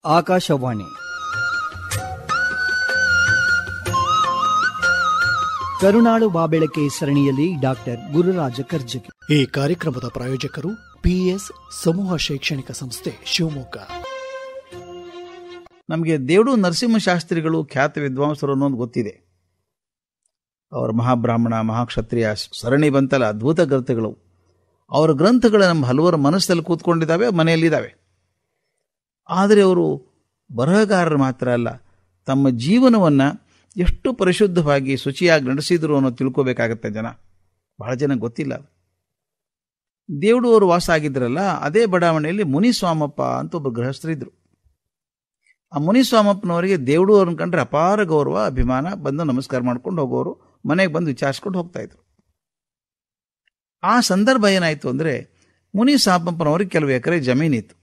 ಆಕಾಶವಾಣಿ ಕರುನಾಳು ಬಾಬೆಳಕೆ ಸರಣಿಯಲ್ಲಿ ಡಾಕ್ಟರ್ ಗುರುರಾಜ ಕರ್ಜಗಿ. ಈ ಕಾರ್ಯಕ್ರಮದ ಪ್ರಾಯೋಜಕರು ಪಿಎಸ್ ಸಮೂಹ ಶೈಕ್ಷಣಿಕ ಸಂಸ್ಥೆ ಶಿವಮೊಗ್ಗ. ನಮಗೆ ದೇವಡು ನರಸಿಂಹಶಾಸ್ತ್ರಿಗಳು ಖ್ಯಾತ ವಿದ್ವಾಂಸರು ಅನ್ನೋದು ಗೊತ್ತಿದೆ. ಅವರ ಮಹಾಬ್ರಾಹ್ಮಣ ಮಹಾಕ್ಷತ್ರಿಯ ಸರಣಿ ಬಂತಲ್ಲ, ಅದ್ಭುತ ಗ್ರಂಥಗಳು. ಅವರ ಗ್ರಂಥಗಳು ನಮ್ಮ ಹಲವರ ಮನಸ್ಸಲ್ಲಿ ಕೂತ್ಕೊಂಡಿದ್ದಾವೆ, ಮನೆಯಲ್ಲಿದ್ದಾವೆ. ಆದರೆ ಅವರು ಬರಹಗಾರರು ಮಾತ್ರ ಅಲ್ಲ, ತಮ್ಮ ಜೀವನವನ್ನು ಎಷ್ಟು ಪರಿಶುದ್ಧವಾಗಿ ಶುಚಿಯಾಗಿ ನಡೆಸಿದರು ಅನ್ನೋದು ತಿಳ್ಕೋಬೇಕಾಗತ್ತೆ. ಬಹಳ ಜನ ಗೊತ್ತಿಲ್ಲ. ದೇವಡು ಅವರು ವಾಸ ಆಗಿದ್ರಲ್ಲ, ಅದೇ ಬಡಾವಣೆಯಲ್ಲಿ ಮುನಿಸ್ವಾಮಪ್ಪ ಅಂತ ಒಬ್ಬ ಗೃಹಸ್ಥರಿದ್ರು. ಆ ಮುನಿಸ್ವಾಮಪ್ಪನವರಿಗೆ ದೇವಡು ಅವ್ರನ್ನ ಕಂಡ್ರೆ ಅಪಾರ ಗೌರವ, ಅಭಿಮಾನ. ಬಂದು ನಮಸ್ಕಾರ ಮಾಡ್ಕೊಂಡು ಹೋಗೋರು, ಮನೆಗೆ ಬಂದು ವಿಚಾರಿಸ್ಕೊಂಡು ಹೋಗ್ತಾ ಇದ್ರು. ಆ ಸಂದರ್ಭ ಏನಾಯಿತು ಅಂದರೆ, ಮುನಿಸ್ವಾಮಪ್ಪನವ್ರಿಗೆ ಕೆಲವು ಎಕರೆ ಜಮೀನಿತ್ತು.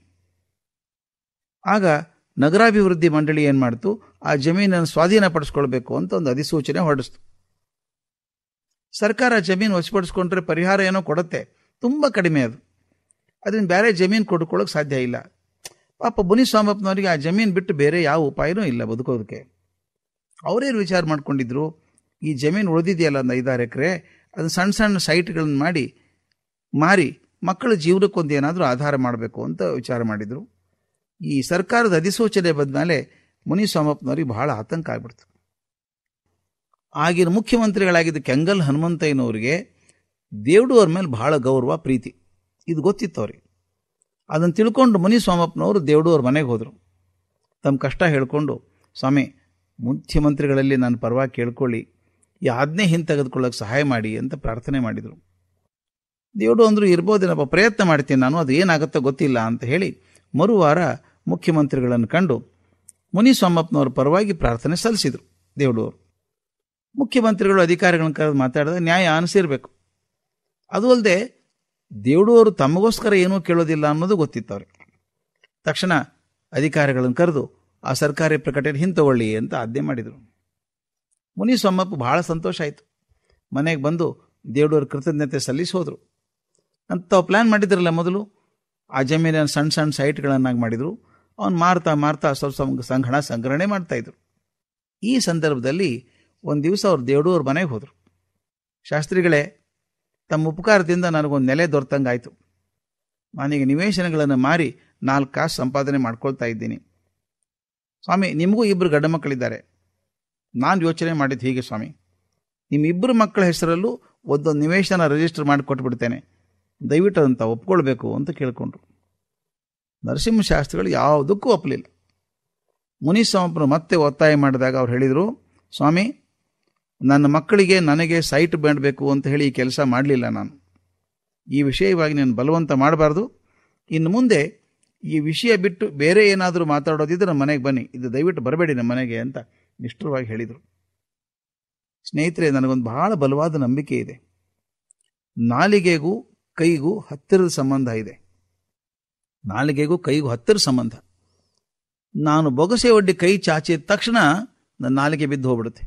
ಆಗ ನಗರಾಭಿವೃದ್ಧಿ ಮಂಡಳಿ ಏನು ಮಾಡ್ತು, ಆ ಜಮೀನನ್ನು ಸ್ವಾಧೀನಪಡಿಸ್ಕೊಳ್ಬೇಕು ಅಂತ ಒಂದು ಅಧಿಸೂಚನೆ ಹೊರಡಿಸ್ತು. ಸರ್ಕಾರ ಜಮೀನು ವಶಪಡಿಸ್ಕೊಂಡ್ರೆ ಪರಿಹಾರ ಏನೋ ಕೊಡುತ್ತೆ, ತುಂಬ ಕಡಿಮೆ ಅದು. ಅದನ್ನು ಬೇರೆ ಜಮೀನು ಕೊಡ್ಕೊಳ್ಳೋಕೆ ಸಾಧ್ಯ ಇಲ್ಲ. ಪಾಪ ಮುನಿಸ್ವಾಮಪ್ಪನವರಿಗೆ ಆ ಜಮೀನು ಬಿಟ್ಟು ಬೇರೆ ಯಾವ ಉಪಾಯನೂ ಇಲ್ಲ ಬದುಕೋದಕ್ಕೆ. ಅವರೇನು ವಿಚಾರ ಮಾಡ್ಕೊಂಡಿದ್ರು, ಈ ಜಮೀನು ಉಳಿದಿದೆಯಲ್ಲ ಒಂದು 5-6 ಎಕರೆ, ಅದು ಸಣ್ಣ ಸಣ್ಣ ಸೈಟ್ಗಳನ್ನು ಮಾರಿ ಮಕ್ಕಳ ಜೀವನಕ್ಕೊಂದು ಏನಾದರೂ ಆಧಾರ ಮಾಡಬೇಕು ಅಂತ ವಿಚಾರ ಮಾಡಿದರು. ಈ ಸರ್ಕಾರದ ಅಧಿಸೂಚನೆ ಬಂದಮೇಲೆ ಮುನಿಸ್ವಾಮಪ್ಪನವ್ರಿಗೆ ಬಹಳ ಆತಂಕ ಆಗ್ಬಿಡ್ತು. ಆಗಿನ ಮುಖ್ಯಮಂತ್ರಿಗಳಾಗಿದ್ದ ಕೆಂಗಲ್ ಹನುಮಂತಯ್ಯನವರಿಗೆ ದೇವಡು ಅವ್ರ ಮೇಲೆ ಬಹಳ ಗೌರವ, ಪ್ರೀತಿ. ಇದು ಗೊತ್ತಿತ್ತು ಅವ್ರಿಗೆ. ಅದನ್ನು ತಿಳ್ಕೊಂಡು ಮುನಿಸ್ವಾಮಪ್ಪನವರು ದೇವಡು ಅವ್ರ ಮನೆಗೆ ಹೋದರು. ತಮ್ಮ ಕಷ್ಟ ಹೇಳಿಕೊಂಡು, ಸ್ವಾಮಿ, ಮುಖ್ಯಮಂತ್ರಿಗಳಲ್ಲಿ ನನ್ನ ಪರವಾಗಿ ಕೇಳ್ಕೊಳ್ಳಿ, ಈ ಆಜ್ಞೆ ಹಿಂತೆಗೆದುಕೊಳ್ಳೋಕೆ ಸಹಾಯ ಮಾಡಿ ಅಂತ ಪ್ರಾರ್ಥನೆ ಮಾಡಿದರು. ದೇವಡು ಅಂದರು, ಇರ್ಬೋದೇನಪ್ಪ, ಪ್ರಯತ್ನ ಮಾಡ್ತೀನಿ ನಾನು, ಅದು ಏನಾಗುತ್ತೋ ಗೊತ್ತಿಲ್ಲ ಅಂತ ಹೇಳಿ ಮರುವಾರ ಮುಖ್ಯಮಂತ್ರಿಗಳನ್ನು ಕಂಡು ಮುನಿಸ್ವಾಮಪ್ಪನವ್ರ ಪರವಾಗಿ ಪ್ರಾರ್ಥನೆ ಸಲ್ಲಿಸಿದರು ದೇವಡು ಅವರು. ಮುಖ್ಯಮಂತ್ರಿಗಳು ಅಧಿಕಾರಿಗಳನ್ನ ಕರೆದು ಮಾತಾಡಿದ ನ್ಯಾಯ ಅನಿಸಿರ್ಬೇಕು. ಅದು ಅಲ್ಲದೆ ದೇವಡು ಅವರು ತಮಗೋಸ್ಕರ ಏನೂ ಕೇಳೋದಿಲ್ಲ ಅನ್ನೋದು ಗೊತ್ತಿತ್ತು ಅವ್ರಿಗೆ. ತಕ್ಷಣ ಅಧಿಕಾರಿಗಳನ್ನು ಕರೆದು ಆ ಸರ್ಕಾರಿ ಪ್ರಕಟಣೆ ಹಿಂತಗೊಳ್ಳಿ ಅಂತ ಆಜ್ಞೆ ಮಾಡಿದರು. ಮುನಿಸ್ವಾಮಪ್ಪ ಬಹಳ ಸಂತೋಷ ಆಯಿತು. ಮನೆಗೆ ಬಂದು ದೇವಡವ್ರ ಕೃತಜ್ಞತೆ ಸಲ್ಲಿಸಿ ಹೋದರು. ಅಂತ ತಾವು ಪ್ಲ್ಯಾನ್ ಮಾಡಿದ್ರಲ್ಲ, ಮೊದಲು ಆ ಜಮೀನಿನ ಸಣ್ಣ ಸಣ್ಣ ಸೈಟ್ಗಳನ್ನಾಗಿ ಮಾಡಿದರು. ಅವನು ಮಾರ್ತಾ ಸ್ವಲ್ಪ ಹಣ ಸಂಗ್ರಹಣೆ ಮಾಡ್ತಾಯಿದ್ರು. ಈ ಸಂದರ್ಭದಲ್ಲಿ ಒಂದು ದಿವಸ ಅವ್ರು ದೇವಡು ಅವ್ರ ಮನೆಗೆ ಹೋದರು. ಶಾಸ್ತ್ರಿಗಳೇ, ತಮ್ಮ ಉಪಕಾರದಿಂದ ನನಗೊಂದು ನೆಲೆ ದೊರೆತಂಗೆ ಆಯಿತು. ನಾನೀಗ ನಿವೇಶನಗಳನ್ನು ಮಾರಿ 4 ಕಾಸು ಸಂಪಾದನೆ ಮಾಡ್ಕೊಳ್ತಾ ಇದ್ದೀನಿ. ಸ್ವಾಮಿ, ನಿಮಗೂ 2 ಗಂಡು ಮಕ್ಕಳಿದ್ದಾರೆ. ನಾನು ಯೋಚನೆ ಮಾಡಿದ್ದು ಹೀಗೆ, ಸ್ವಾಮಿ, ನಿಮ್ಮ 2 ಮಕ್ಕಳ ಹೆಸರಲ್ಲೂ ಒಂದೊಂದು ನಿವೇಶನ ರಿಜಿಸ್ಟರ್ ಮಾಡಿ ಕೊಟ್ಬಿಡ್ತೇನೆ, ದಯವಿಟ್ಟು ಅದಂತ ಒಪ್ಕೊಳ್ಬೇಕು ಅಂತ ಕೇಳಿಕೊಂಡ್ರು. ನರಸಿಂಹಶಾಸ್ತ್ರಿಗಳು ಯಾವುದಕ್ಕೂ ಒಪ್ಪಲಿಲ್ಲ. ಮುನಿಸ್ವಾಮಪ್ಪನು ಮತ್ತೆ ಒತ್ತಾಯ ಮಾಡಿದಾಗ ಅವ್ರು ಹೇಳಿದರು, ಸ್ವಾಮಿ, ನನ್ನ ಮಕ್ಕಳಿಗೆ ನನಗೆ ಸೈಟ್ ಬೇಡಬೇಕು ಅಂತ ಹೇಳಿ ಈ ಕೆಲಸ ಮಾಡಲಿಲ್ಲ ನಾನು. ಈ ವಿಷಯವಾಗಿ ನಾನು ಬಲವಂತ ಮಾಡಬಾರ್ದು. ಇನ್ನು ಮುಂದೆ ಈ ವಿಷಯ ಬಿಟ್ಟು ಬೇರೆ ಏನಾದರೂ ಮಾತಾಡೋದಿದ್ರೆ ನಮ್ಮ ಮನೆಗೆ ಬನ್ನಿ, ಇದು ದಯವಿಟ್ಟು ಬರಬೇಡಿ ನಮ್ಮ ಮನೆಗೆ ಅಂತ ನಿಷ್ಠುರವಾಗಿ ಹೇಳಿದರು. ಸ್ನೇಹಿತರೆ, ನನಗೊಂದು ಬಹಳ ಬಲವಾದ ನಂಬಿಕೆ ಇದೆ. ನಾಲಿಗೆಗೂ ಕೈಗೂ ಹತ್ತಿರದ ಸಂಬಂಧ ಇದೆ. ನಾಲಿಗೆಗೂ ಕೈಗೂ ಹತ್ತಿರ ಸಂಬಂಧ. ನಾನು ಬೊಗಸೆ ಒಡ್ಡಿ ಕೈ ಚಾಚಿದ ತಕ್ಷಣ ನನ್ನ ನಾಲಿಗೆ ಬಿದ್ದು ಹೋಗ್ಬಿಡುತ್ತೆ.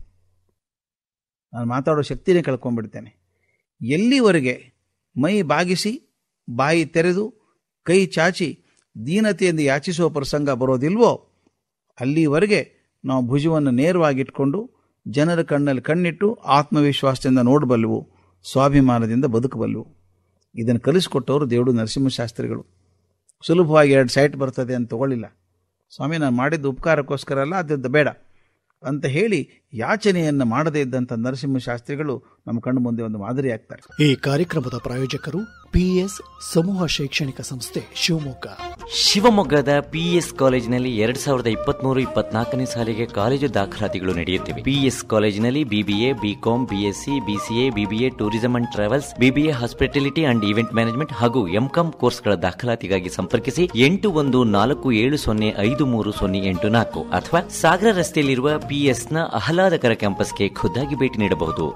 ನಾನು ಮಾತಾಡೋ ಶಕ್ತಿನೇ ಕಳ್ಕೊಂಡ್ಬಿಡ್ತೇನೆ. ಎಲ್ಲಿವರೆಗೆ ಮೈ ಬಾಗಿಸಿ ಬಾಯಿ ತೆರೆದು ಕೈ ಚಾಚಿ ದೀನತೆಯಿಂದ ಯಾಚಿಸುವ ಪ್ರಸಂಗ ಬರೋದಿಲ್ವೋ, ಅಲ್ಲಿವರೆಗೆ ನಾವು ಭುಜವನ್ನು ನೇರವಾಗಿಟ್ಕೊಂಡು ಜನರ ಕಣ್ಣಲ್ಲಿ ಕಣ್ಣಿಟ್ಟು ಆತ್ಮವಿಶ್ವಾಸದಿಂದ ನೋಡಬಲ್ಲೆವು, ಸ್ವಾಭಿಮಾನದಿಂದ ಬದುಕಬಲ್ಲೆವು. ಇದನ್ನು ಕಲಿಸಿಕೊಟ್ಟವರು ದೇವಡು ನರಸಿಂಹಶಾಸ್ತ್ರಿಗಳು. ಸುಲಭವಾಗಿ 2 ಸೈಟ್ ಬರ್ತದೆ ಅಂತ ತಗೊಳ್ಳಿಲ್ಲ. ಸ್ವಾಮಿ, ನಾನು ಮಾಡಿದ್ದು ಉಪಕಾರಕ್ಕೋಸ್ಕರ ಅಲ್ಲ, ಅದರಿಂದ ಬೇಡ ಅಂತ ಹೇಳಿ ಯಾಚನೆಯನ್ನು ಮಾಡದೇ ಇದ್ದಂಥ ನರಸಿಂಹಶಾಸ್ತ್ರಿಗಳು ನಮ್ಮ ಕಣ್ಣು ಮುಂದೆ ಒಂದು ಮಾದರಿ ಆಗ್ತಾರೆ. ಈ ಕಾರ್ಯಕ್ರಮದ ಪ್ರಾಯೋಜಕರು ಪಿಎಸ್ ಸಮೂಹ ಶೈಕ್ಷಣಿಕ ಸಂಸ್ಥೆ ಶಿವಮೊಗ್ಗ. ಶಿವಮೊಗ್ಗದ ಪಿಎಸ್ ಕಾಲೇಜಿನಲ್ಲಿ 2023-24ನೇ ಸಾಲಿಗೆ ಕಾಲೇಜು ದಾಖಲಾತಿಗಳು ನಡೆಯುತ್ತಿವೆ. ಪಿಎಸ್ ಕಾಲೇಜಿನಲ್ಲಿ BBA, BCom, BSc, BCA, BBA tourism and travels, BBA hospitality and event management ಹಾಗೂ MCom ಕೋರ್ಸ್ಗಳ ದಾಖಲಾತಿಗಾಗಿ ಸಂಪರ್ಕಿಸಿ 8140753084 ಅಥವಾ ಸಾಗರ ರಸ್ತೆಯಲ್ಲಿರುವ ಪಿಎಸ್ನ ಆಹ್ಲಾದಕರ ಕ್ಯಾಂಪಸ್ಗೆ ಖುದ್ದಾಗಿ ಭೇಟಿ ನೀಡಬಹುದು.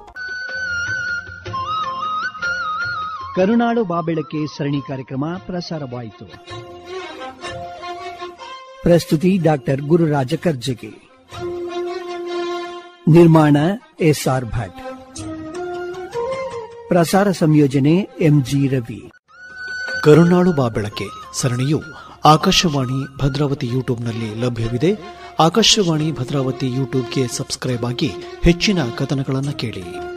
ಕರುನಾಡು ಬಾಬೆಳಕೆ ಸರಣಿ ಕಾರ್ಯಕ್ರಮ ಪ್ರಸಾರವಾಯಿತು. ಪ್ರಸ್ತುತಿ ಡಾಕ್ಟರ್ ಗುರುರಾಜ ಕರ್ಜಗಿ. ನಿರ್ಮಾಣ SR ಭಟ್. ಪ್ರಸಾರ ಸಂಯೋಜನೆ MG ರವಿ. ಕರುನಾಡು ಬಾಬೆಳಕೆ ಸರಣಿಯು ಆಕಾಶವಾಣಿ ಭದ್ರಾವತಿ ಯೂಟ್ಯೂಬ್ನಲ್ಲಿ ಲಭ್ಯವಿದೆ. ಆಕಾಶವಾಣಿ ಭದ್ರಾವತಿ ಯೂಟ್ಯೂಬ್ಗೆ ಸಬ್ಸ್ಕ್ರೈಬ್ ಆಗಿ ಹೆಚ್ಚಿನ ಕಥನಗಳನ್ನು ಕೇಳಿ.